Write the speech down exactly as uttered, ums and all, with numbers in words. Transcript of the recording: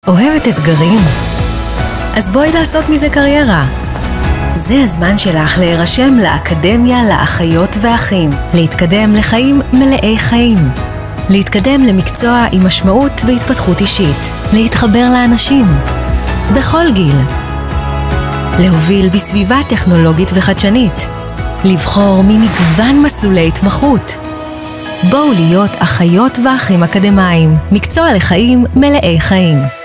אוהבת אתגרים? אז בואי לעשות מזה קריירה. זה הזמן שלך להירשם לאקדמיה לאחיות ואחים, להתקדם לחיים מלאי חיים, להתקדם למקצוע עם משמעות והתפתחות אישית, להתחבר לאנשים, בכל גיל, להוביל בסביבה טכנולוגית וחדשנית, לבחור ממגוון מסלולי התמחות. בואו להיות אחיות ואחים אקדמיים, מקצוע לחיים מלאי חיים.